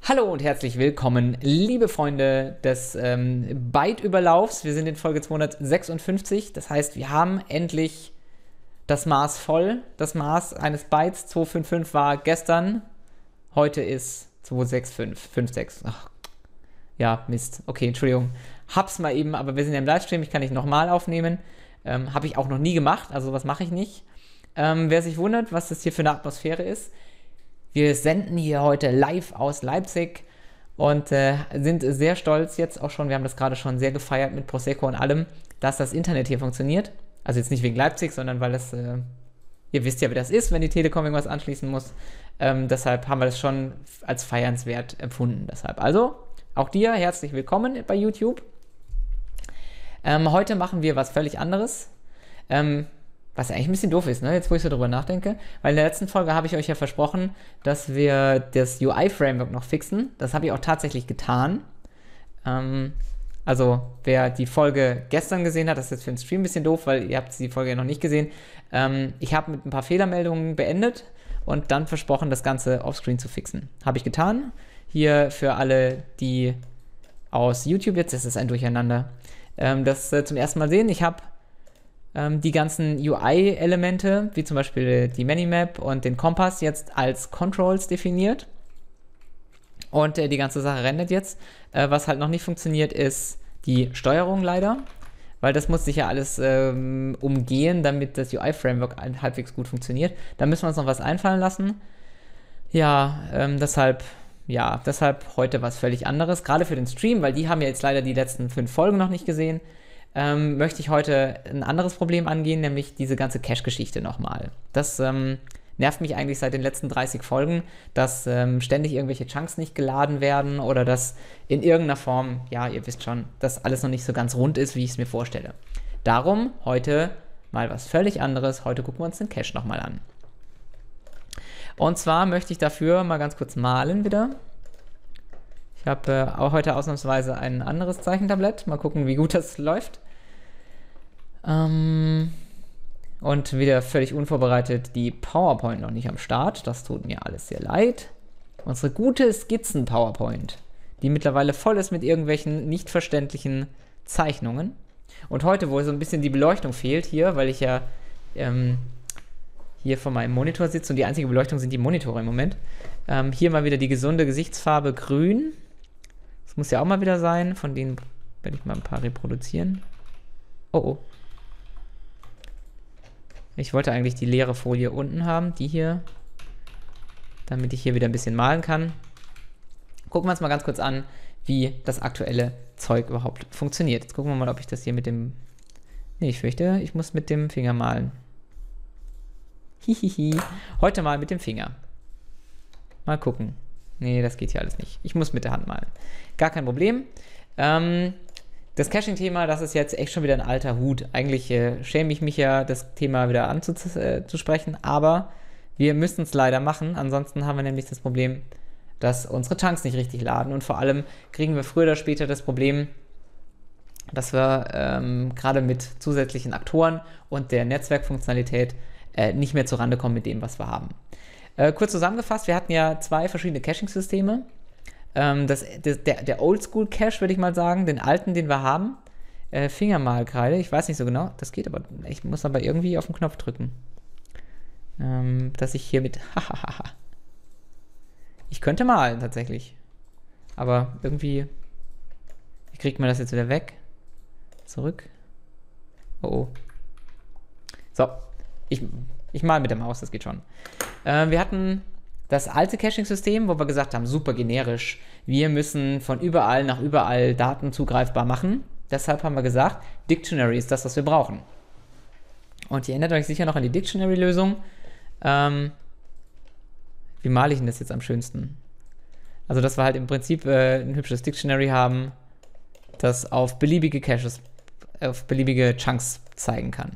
Hallo und herzlich willkommen, liebe Freunde des Byte-Überlaufs. Wir sind in Folge 256, das heißt, wir haben endlich das Maß voll. Das Maß eines Bytes 255 war gestern, heute ist 265, 56. Ach, ja, Mist. Okay, Entschuldigung. Hab's mal eben, aber wir sind ja im Livestream, ich kann nicht nochmal aufnehmen. Habe ich auch noch nie gemacht, also was mache ich nicht. Wer sich wundert, was das hier für eine Atmosphäre ist, wir senden hier heute live aus Leipzig und sind sehr stolz jetzt auch schon, wir haben das gerade schon sehr gefeiert mit Prosecco und allem, dass das Internet hier funktioniert. Also jetzt nicht wegen Leipzig, sondern weil das, ihr wisst ja, wie das ist, wenn die Telekom irgendwas anschließen muss. Deshalb haben wir das schon als feiernswert empfunden. Deshalb also, auch dir herzlich willkommen bei YouTube. Heute machen wir was völlig anderes. Was eigentlich ein bisschen doof ist, ne? Jetzt wo ich so drüber nachdenke. Weil in der letzten Folge habe ich euch ja versprochen, dass wir das UI-Framework noch fixen. Das habe ich auch tatsächlich getan. Also wer die Folge gestern gesehen hat, das ist jetzt für den Stream ein bisschen doof, weil ihr habt die Folge ja noch nicht gesehen. Ich habe mit ein paar Fehlermeldungen beendet und dann versprochen, das Ganze offscreen zu fixen. Habe ich getan. Hier für alle, die aus YouTube jetzt, das ist ein Durcheinander, das zum ersten Mal sehen. Ich habe die ganzen UI-Elemente, wie zum Beispiel die Minimap und den Kompass, jetzt als Controls definiert. Und die ganze Sache rendert jetzt. Was halt noch nicht funktioniert, ist die Steuerung leider, weil das muss sich ja alles umgehen, damit das UI-Framework halbwegs gut funktioniert. Da müssen wir uns noch was einfallen lassen. Ja, deshalb heute was völlig anderes, gerade für den Stream, weil die haben ja jetzt leider die letzten 5 Folgen noch nicht gesehen. Möchte ich heute ein anderes Problem angehen, nämlich diese ganze Cache-Geschichte nochmal. Das nervt mich eigentlich seit den letzten 30 Folgen, dass ständig irgendwelche Chunks nicht geladen werden oder dass in irgendeiner Form, ja, ihr wisst schon, dass alles noch nicht so ganz rund ist, wie ich es mir vorstelle. Darum heute mal was völlig anderes. Heute gucken wir uns den Cache nochmal an. Und zwar möchte ich dafür mal ganz kurz malen wieder. Ich habe auch heute ausnahmsweise ein anderes Zeichentablett. Mal gucken, wie gut das läuft. Und wieder völlig unvorbereitet die PowerPoint noch nicht am Start. Das tut mir alles sehr leid. Unsere gute Skizzen-PowerPoint, die mittlerweile voll ist mit irgendwelchen nicht verständlichen Zeichnungen. Und heute, wo so ein bisschen die Beleuchtung fehlt hier, weil ich ja hier vor meinem Monitor sitze und die einzige Beleuchtung sind die Monitore im Moment. Hier mal wieder die gesunde Gesichtsfarbe grün. Das muss ja auch mal wieder sein. Von denen werde ich mal ein paar reproduzieren. Oh, oh. Ich wollte eigentlich die leere Folie unten haben, die hier, damit ich hier wieder ein bisschen malen kann. Gucken wir uns mal ganz kurz an, wie das aktuelle Zeug überhaupt funktioniert. Jetzt gucken wir mal, ob ich das hier mit dem... Nee, ich fürchte, ich muss mit dem Finger malen. Hihihi. Heute mal mit dem Finger. Mal gucken. Nee, das geht hier alles nicht. Ich muss mit der Hand malen. Gar kein Problem. Das Caching-Thema, das ist jetzt echt schon wieder ein alter Hut. Eigentlich schäme ich mich ja, das Thema wieder anzusprechen, aber wir müssen es leider machen. Ansonsten haben wir nämlich das Problem, dass unsere Chunks nicht richtig laden und vor allem kriegen wir früher oder später das Problem, dass wir gerade mit zusätzlichen Aktoren und der Netzwerkfunktionalität nicht mehr zurande kommen mit dem, was wir haben. Kurz zusammengefasst, wir hatten ja 2 verschiedene Caching-Systeme. Der Oldschool-Cache, würde ich mal sagen, den alten, den wir haben. Fingermalkreide, ich weiß nicht so genau, das geht aber, ich muss aber irgendwie auf den Knopf drücken. Dass ich hier mit, ich könnte malen, tatsächlich. Aber irgendwie, wie kriegt man das jetzt wieder weg? Zurück. Oh, oh. So, ich male mit der Maus, das geht schon. Wir hatten das alte Caching-System, wo wir gesagt haben, super generisch, wir müssen von überall nach überall Daten zugreifbar machen. Deshalb haben wir gesagt, Dictionary ist das, was wir brauchen. Und ihr erinnert euch sicher noch an die Dictionary-Lösung. Wie male ich denn das jetzt am schönsten? Also, dass wir halt im Prinzip ein hübsches Dictionary haben, das auf beliebige Caches, auf beliebige Chunks zeigen kann.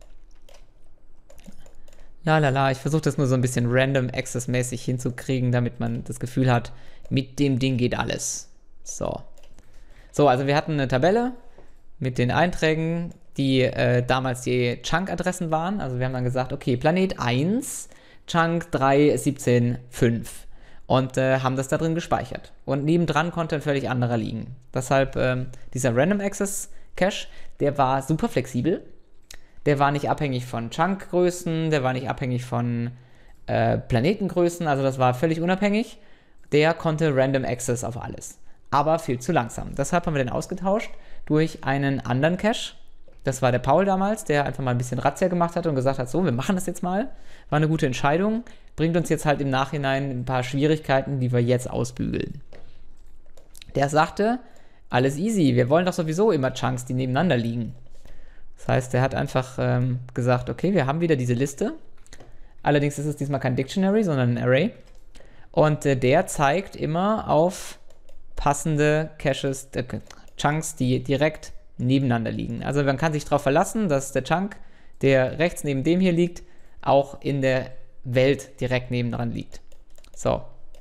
Lalala, ich versuche das nur so ein bisschen random access-mäßig hinzukriegen, damit man das Gefühl hat, mit dem Ding geht alles. So. So, also wir hatten eine Tabelle mit den Einträgen, die damals die Chunk-Adressen waren. Also wir haben dann gesagt, okay, Planet 1, Chunk 3, 17, 5. und haben das da drin gespeichert. Und nebendran konnte ein völlig anderer liegen. Deshalb dieser Random Access Cache, der war super flexibel. Der war nicht abhängig von Chunk-Größen, der war nicht abhängig von Planetengrößen, also das war völlig unabhängig. Der konnte Random Access auf alles, aber viel zu langsam. Deshalb haben wir den ausgetauscht durch einen anderen Cache. Das war der Paul damals, der einfach mal ein bisschen Razzia gemacht hat und gesagt hat, so, wir machen das jetzt mal. War eine gute Entscheidung, bringt uns jetzt halt im Nachhinein ein paar Schwierigkeiten, die wir jetzt ausbügeln. Der sagte, alles easy, wir wollen doch sowieso immer Chunks, die nebeneinander liegen. Das heißt, er hat einfach gesagt, okay, wir haben wieder diese Liste. Allerdings ist es diesmal kein Dictionary, sondern ein Array. Und der zeigt immer auf passende Caches, Chunks, die direkt nebeneinander liegen. Also man kann sich darauf verlassen, dass der Chunk, der rechts neben dem hier liegt, auch in der Welt direkt nebendran liegt. So.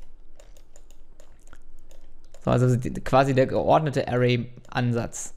Also quasi der geordnete Array-Ansatz.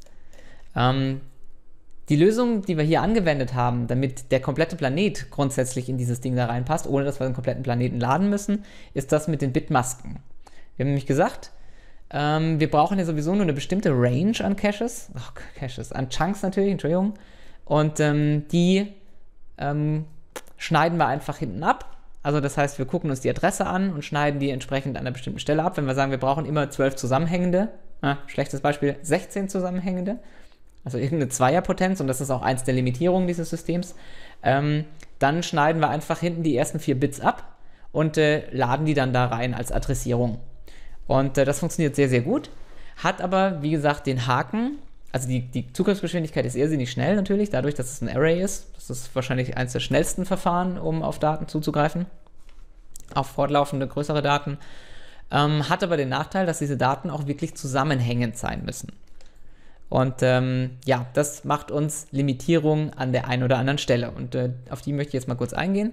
Die Lösung, die wir hier angewendet haben, damit der komplette Planet grundsätzlich in dieses Ding da reinpasst, ohne dass wir den kompletten Planeten laden müssen, ist das mit den Bitmasken. Wir haben nämlich gesagt, wir brauchen ja sowieso nur eine bestimmte Range an Caches, an Chunks natürlich, Entschuldigung, und die schneiden wir einfach hinten ab. Also das heißt, wir gucken uns die Adresse an und schneiden die entsprechend an einer bestimmten Stelle ab. Wenn wir sagen, wir brauchen immer 12 zusammenhängende, schlechtes Beispiel, 16 zusammenhängende, also irgendeine Zweierpotenz, und das ist auch eins der Limitierungen dieses Systems, dann schneiden wir einfach hinten die ersten 4 Bits ab und laden die dann da rein als Adressierung. Und das funktioniert sehr, sehr gut, hat aber, wie gesagt, den Haken, also die Zugriffsgeschwindigkeit ist irrsinnig schnell natürlich, dadurch, dass es ein Array ist. Das ist wahrscheinlich eines der schnellsten Verfahren, um auf Daten zuzugreifen, auf fortlaufende, größere Daten, hat aber den Nachteil, dass diese Daten auch wirklich zusammenhängend sein müssen. Und ja, das macht uns Limitierungen an der einen oder anderen Stelle. Und auf die möchte ich jetzt mal kurz eingehen.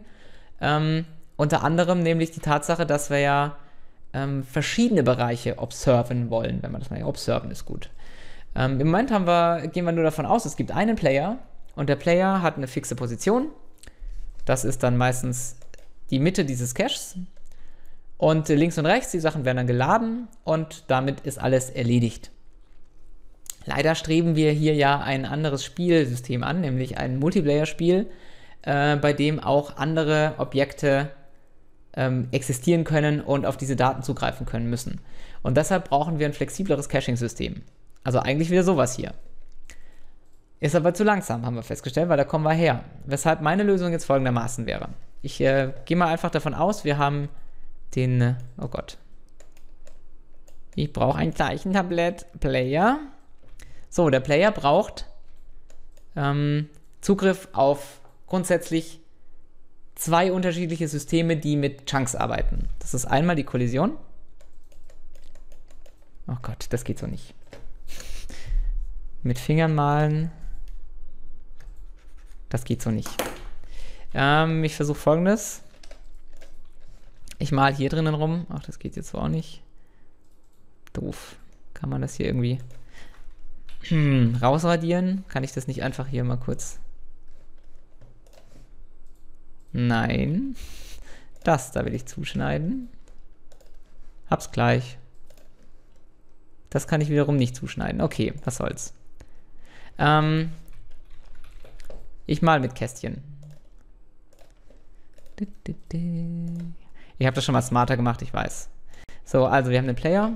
Unter anderem nämlich die Tatsache, dass wir ja verschiedene Bereiche observen wollen, wenn man das mal observen ist gut. Im Moment gehen wir nur davon aus, es gibt einen Player und der Player hat eine fixe Position. Das ist dann meistens die Mitte dieses Caches. Und links und rechts, die Sachen werden dann geladen und damit ist alles erledigt. Leider streben wir hier ja ein anderes Spielsystem an, nämlich ein Multiplayer-Spiel, bei dem auch andere Objekte existieren können und auf diese Daten zugreifen können müssen. Und deshalb brauchen wir ein flexibleres Caching-System. Also eigentlich wieder sowas hier. Ist aber zu langsam, haben wir festgestellt, weil da kommen wir her. Weshalb meine Lösung jetzt folgendermaßen wäre. Ich gehe mal einfach davon aus, wir haben den, oh Gott. Ich brauche ein Zeichentablett Player. So, der Player braucht Zugriff auf grundsätzlich 2 unterschiedliche Systeme, die mit Chunks arbeiten. Das ist einmal die Kollision. Oh Gott, das geht so nicht. Mit Fingern malen. Das geht so nicht. Ich versuche Folgendes. Ich male hier drinnen rum. Ach, das geht jetzt so auch nicht. Doof. Kann man das hier irgendwie rausradieren? Kann ich das nicht einfach hier mal kurz... Nein. Das da will ich zuschneiden. Hab's gleich. Das kann ich wiederum nicht zuschneiden. Okay, was soll's. Ich mal mit Kästchen. Ich habe das schon mal smarter gemacht, ich weiß. So, also wir haben den Player.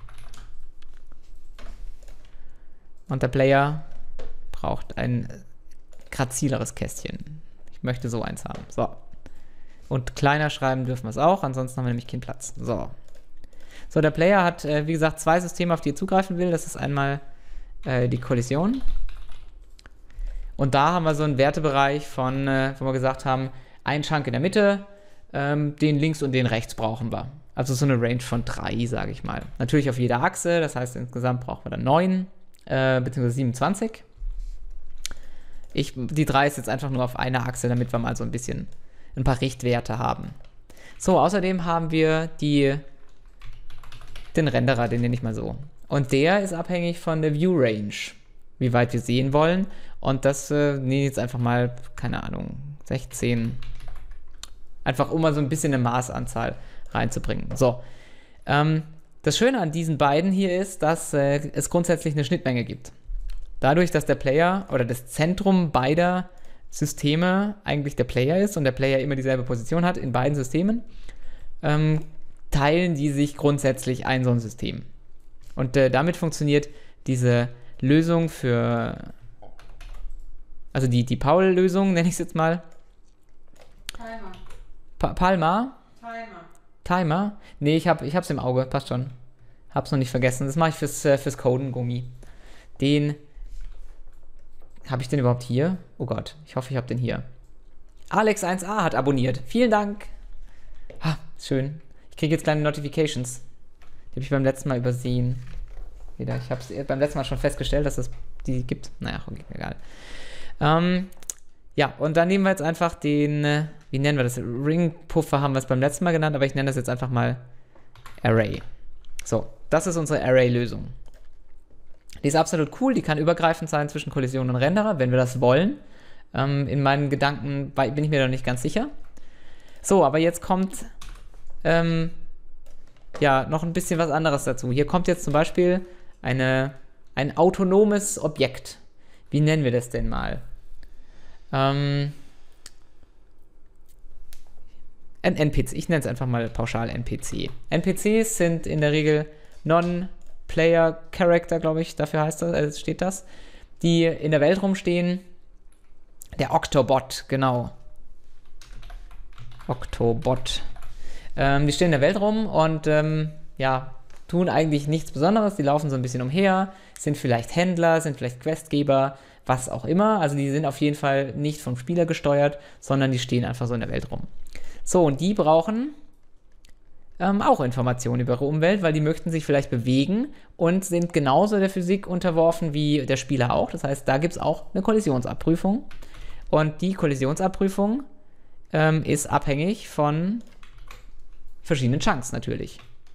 Und der Player braucht ein grazileres Kästchen. Ich möchte so eins haben. So. Und kleiner schreiben dürfen wir es auch, ansonsten haben wir nämlich keinen Platz. So. So, der Player hat, wie gesagt, 2 Systeme, auf die er zugreifen will. Das ist einmal die Kollision. Und da haben wir so einen Wertebereich von, wo wir gesagt haben, ein Chunk in der Mitte, den links und den rechts brauchen wir. Also so eine Range von 3, sage ich mal. Natürlich auf jeder Achse, das heißt insgesamt brauchen wir dann 9, beziehungsweise 27. Die 3 ist jetzt einfach nur auf einer Achse, damit wir mal so ein paar Richtwerte haben. So, außerdem haben wir den Renderer, den nenne ich mal so. Und der ist abhängig von der View Range, wie weit wir sehen wollen. Und das nehme ich jetzt einfach mal, keine Ahnung, 16. Einfach um mal so ein bisschen eine Maßanzahl reinzubringen. So, das Schöne an diesen beiden hier ist, dass es grundsätzlich eine Schnittmenge gibt. Dadurch, dass der Player oder das Zentrum beider Systeme eigentlich der Player ist und der Player immer dieselbe Position hat in beiden Systemen, teilen die sich grundsätzlich ein so ein System. Und damit funktioniert diese Lösung für, also die Paul-Lösung, nenne ich es jetzt mal. Timer. Palma? Timer. Timer? Nee, ich hab's im Auge, passt schon. Hab's noch nicht vergessen. Das mache ich fürs Coden-Gummi. Habe ich den überhaupt hier? Oh Gott, ich hoffe, ich habe den hier. Alex1a hat abonniert. Vielen Dank. Ah, schön. Ich kriege jetzt kleine Notifications. Die habe ich beim letzten Mal übersehen. Ich habe es beim letzten Mal schon festgestellt, dass es die gibt. Naja, okay, egal. Ja, und dann nehmen wir jetzt einfach den, wie nennen wir das? Ring-Puffer haben wir es beim letzten Mal genannt, aber ich nenne das jetzt einfach mal Array. So, das ist unsere Array-Lösung. Die ist absolut cool, die kann übergreifend sein zwischen Kollision und Renderer, wenn wir das wollen. In meinen Gedanken bin ich mir da nicht ganz sicher. So, aber jetzt kommt ja noch ein bisschen was anderes dazu. Hier kommt jetzt zum Beispiel ein autonomes Objekt. Wie nennen wir das denn mal? Ein NPC. Ich nenne es einfach mal pauschal NPC. NPCs sind in der Regel Non-Player Character, glaube ich, dafür steht das, die in der Welt rumstehen. Der Octobot, genau. Octobot. Die stehen in der Welt rum und ja, tun eigentlich nichts Besonderes. Die laufen so ein bisschen umher, sind vielleicht Händler, sind vielleicht Questgeber, was auch immer. Also die sind auf jeden Fall nicht vom Spieler gesteuert, sondern die stehen einfach so in der Welt rum. So, und die brauchen auch Informationen über ihre Umwelt, weil die möchten sich vielleicht bewegen und sind genauso der Physik unterworfen wie der Spieler auch. Das heißt, da gibt es auch eine Kollisionsabprüfung. Und die Kollisionsabprüfung ist abhängig von verschiedenen Chunks natürlich.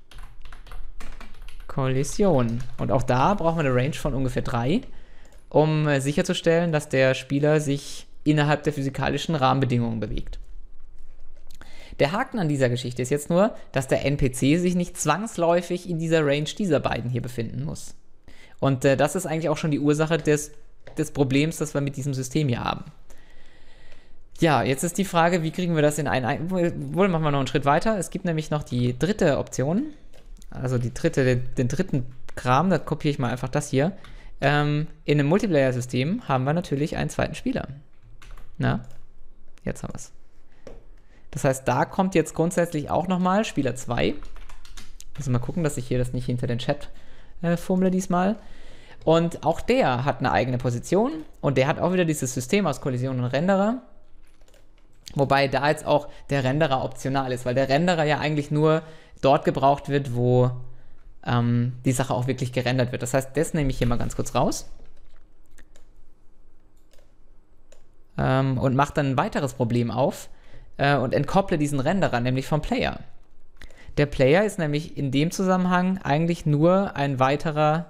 Kollision. Und auch da brauchen wir eine Range von ungefähr 3, um sicherzustellen, dass der Spieler sich innerhalb der physikalischen Rahmenbedingungen bewegt. Der Haken an dieser Geschichte ist jetzt nur, dass der NPC sich nicht zwangsläufig in dieser Range dieser beiden hier befinden muss. Und das ist eigentlich auch schon die Ursache des Problems, das wir mit diesem System hier haben. Ja, jetzt ist die Frage, wie kriegen wir das in einen... Wohl, machen wir noch einen Schritt weiter. Es gibt nämlich noch die dritte Option, also den dritten Kram, da kopiere ich mal einfach das hier. In einem Multiplayer-System haben wir natürlich einen zweiten Spieler. Na, jetzt haben wir es. Das heißt, da kommt jetzt grundsätzlich auch nochmal Spieler 2. Müssen wir mal gucken, dass ich hier das nicht hinter den Chat fummle diesmal. Und auch der hat eine eigene Position und der hat auch wieder dieses System aus Kollision und Renderer. Wobei da jetzt auch der Renderer optional ist, weil der Renderer ja eigentlich nur dort gebraucht wird, wo die Sache auch wirklich gerendert wird. Das heißt, das nehme ich hier mal ganz kurz raus. Und mache dann ein weiteres Problem auf und entkopple diesen Renderer, nämlich vom Player. Der Player ist nämlich in dem Zusammenhang eigentlich nur ein weiterer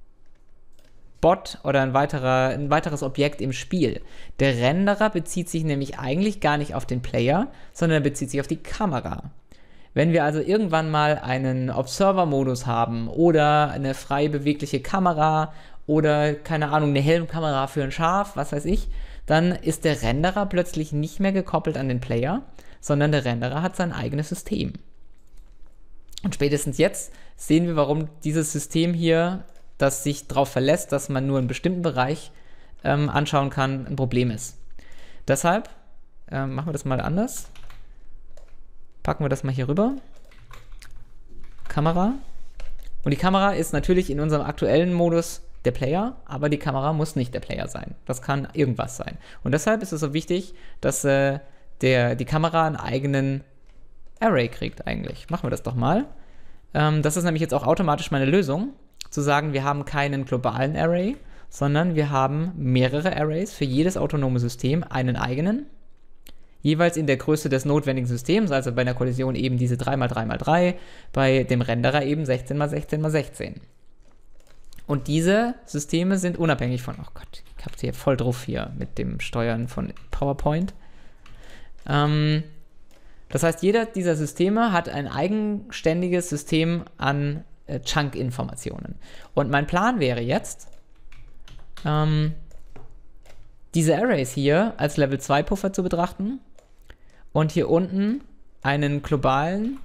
Bot oder ein weiteres Objekt im Spiel. Der Renderer bezieht sich nämlich eigentlich gar nicht auf den Player, sondern er bezieht sich auf die Kamera. Wenn wir also irgendwann mal einen Observer-Modus haben oder eine frei bewegliche Kamera oder, keine Ahnung, eine Helmkamera für ein Schaf, was weiß ich, dann ist der Renderer plötzlich nicht mehr gekoppelt an den Player, sondern der Renderer hat sein eigenes System. Und spätestens jetzt sehen wir, warum dieses System hier, das sich darauf verlässt, dass man nur einen bestimmten Bereich anschauen kann, ein Problem ist. Deshalb machen wir das mal anders. Packen wir das mal hier rüber. Kamera. Und die Kamera ist natürlich in unserem aktuellen Modus der Player, aber die Kamera muss nicht der Player sein. Das kann irgendwas sein. Und deshalb ist es so wichtig, dass die Kamera einen eigenen Array kriegt eigentlich. Machen wir das doch mal. Das ist nämlich jetzt auch automatisch meine Lösung, zu sagen, wir haben keinen globalen Array, sondern wir haben mehrere Arrays, für jedes autonome System einen eigenen, jeweils in der Größe des notwendigen Systems, also bei einer Kollision eben diese 3×3×3, bei dem Renderer eben 16×16×16. Und diese Systeme sind unabhängig von, oh Gott, ich hab's hier voll drauf hier mit dem Steuern von PowerPoint. Das heißt, jeder dieser Systeme hat ein eigenständiges System an Chunk-Informationen. Und mein Plan wäre jetzt, diese Arrays hier als Level 2 Puffer zu betrachten und hier unten einen globalen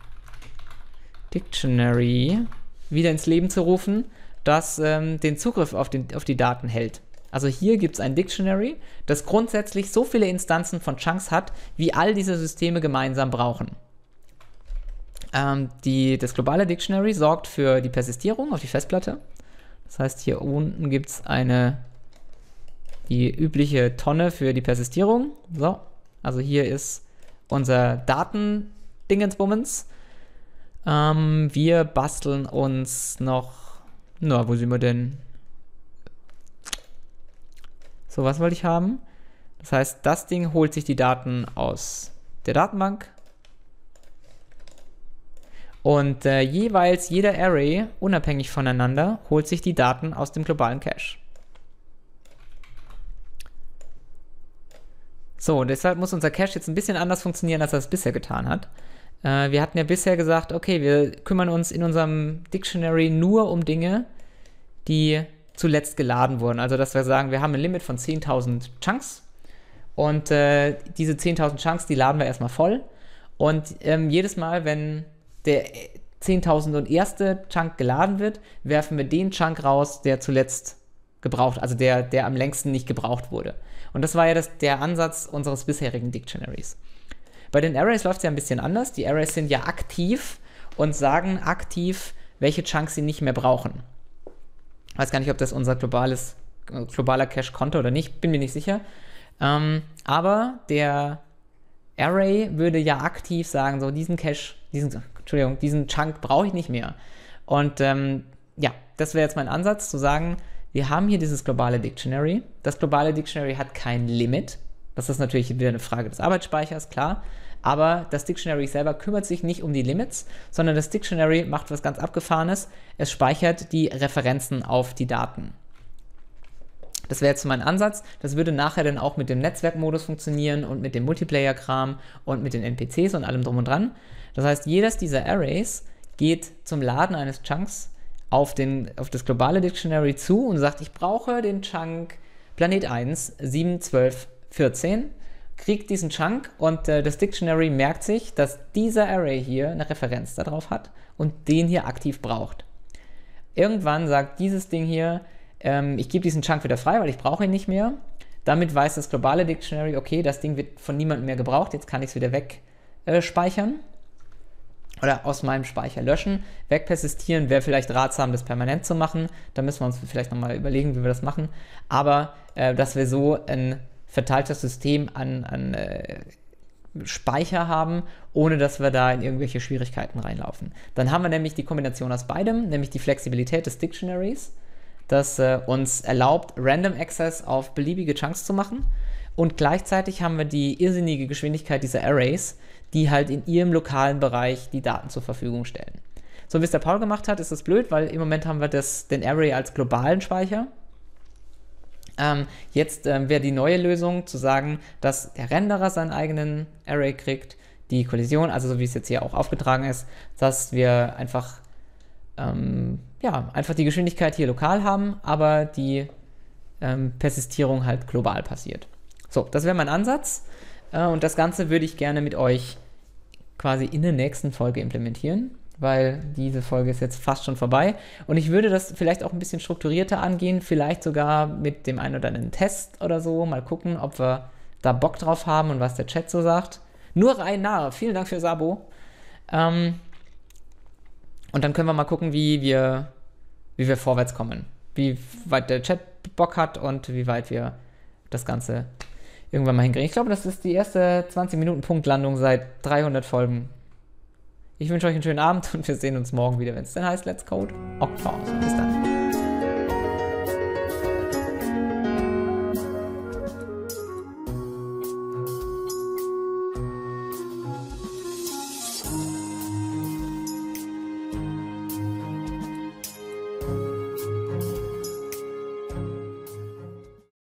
Dictionary wieder ins Leben zu rufen, das den Zugriff auf die Daten hält. Also hier gibt es ein Dictionary, das grundsätzlich so viele Instanzen von Chunks hat, wie all diese Systeme gemeinsam brauchen. Das globale Dictionary sorgt für die Persistierung auf die Festplatte. Das heißt, hier unten gibt es die übliche Tonne für die Persistierung. So, also hier ist unser Datendingensbummens. Wir basteln uns noch, wo sind wir denn? So, was wollte ich haben? Das heißt, das Ding holt sich die Daten aus der Datenbank. Und jeweils jeder Array, unabhängig voneinander, holt sich die Daten aus dem globalen Cache. So, deshalb muss unser Cache jetzt ein bisschen anders funktionieren, als er es bisher getan hat. Wir hatten ja bisher gesagt, okay, wir kümmern uns in unserem Dictionary nur um Dinge, die zuletzt geladen wurden. Also, dass wir sagen, wir haben ein Limit von 10.000 Chunks und diese 10.000 Chunks, die laden wir erstmal voll. Und jedes Mal, wenn der 10.001. Chunk geladen wird, werfen wir den Chunk raus, der zuletzt gebraucht, also der am längsten nicht gebraucht wurde. Und das war ja der Ansatz unseres bisherigen Dictionaries. Bei den Arrays läuft es ja ein bisschen anders. Die Arrays sind ja aktiv und sagen aktiv, welche Chunks sie nicht mehr brauchen. Ich weiß gar nicht, ob das unser globaler Cache konnte oder nicht, bin mir nicht sicher. Aber der Array würde ja aktiv sagen, so diesen Chunk brauche ich nicht mehr. Und ja, das wäre jetzt mein Ansatz, zu sagen, wir haben hier dieses globale Dictionary. Das globale Dictionary hat kein Limit. Das ist natürlich wieder eine Frage des Arbeitsspeichers, klar. Aber das Dictionary selber kümmert sich nicht um die Limits, sondern das Dictionary macht was ganz Abgefahrenes. Es speichert die Referenzen auf die Daten. Das wäre jetzt mein Ansatz. Das würde nachher dann auch mit dem Netzwerkmodus funktionieren und mit dem Multiplayer-Kram und mit den NPCs und allem drum und dran. Das heißt, jedes dieser Arrays geht zum Laden eines Chunks auf das globale Dictionary zu und sagt, ich brauche den Chunk Planet 1, 7, 12, 14, kriegt diesen Chunk und das Dictionary merkt sich, dass dieser Array hier eine Referenz darauf hat und den hier aktiv braucht. Irgendwann sagt dieses Ding hier, ich gebe diesen Chunk wieder frei, weil ich brauche ihn nicht mehr. Damit weiß das globale Dictionary, okay, das Ding wird von niemandem mehr gebraucht, jetzt kann ich es wieder wegspeichern. Oder aus meinem Speicher löschen. Wegpersistieren wäre vielleicht ratsam, das permanent zu machen. Da müssen wir uns vielleicht nochmal überlegen, wie wir das machen. Aber dass wir so ein verteiltes System an Speicher haben, ohne dass wir da in irgendwelche Schwierigkeiten reinlaufen. Dann haben wir nämlich die Kombination aus beidem, nämlich die Flexibilität des Dictionaries, das uns erlaubt, Random Access auf beliebige Chunks zu machen. Und gleichzeitig haben wir die irrsinnige Geschwindigkeit dieser Arrays, die halt in ihrem lokalen Bereich die Daten zur Verfügung stellen. So wie es der Paul gemacht hat, ist das blöd, weil im Moment haben wir den Array als globalen Speicher. Jetzt wäre die neue Lösung zu sagen, dass der Renderer seinen eigenen Array kriegt, die Kollision, also so wie es jetzt hier auch aufgetragen ist, dass wir einfach die Geschwindigkeit hier lokal haben, aber die Persistierung halt global passiert. So, das wäre mein Ansatz. Und das Ganze würde ich gerne mit euch quasi in der nächsten Folge implementieren, weil diese Folge ist jetzt fast schon vorbei. Und ich würde das vielleicht auch ein bisschen strukturierter angehen, vielleicht sogar mit dem einen oder anderen Test oder so. Mal gucken, ob wir da Bock drauf haben und was der Chat so sagt. Nur rein nahe. Vielen Dank fürs Abo. Und dann können wir mal gucken, wie wir vorwärts kommen. Wie weit der Chat Bock hat und wie weit wir das Ganze irgendwann mal hinkriegen. Ich glaube, das ist die erste 20-Minuten-Punktlandung seit 300 Folgen. Ich wünsche euch einen schönen Abend und wir sehen uns morgen wieder, wenn es dann heißt Let's Code Octopus. Bis dann.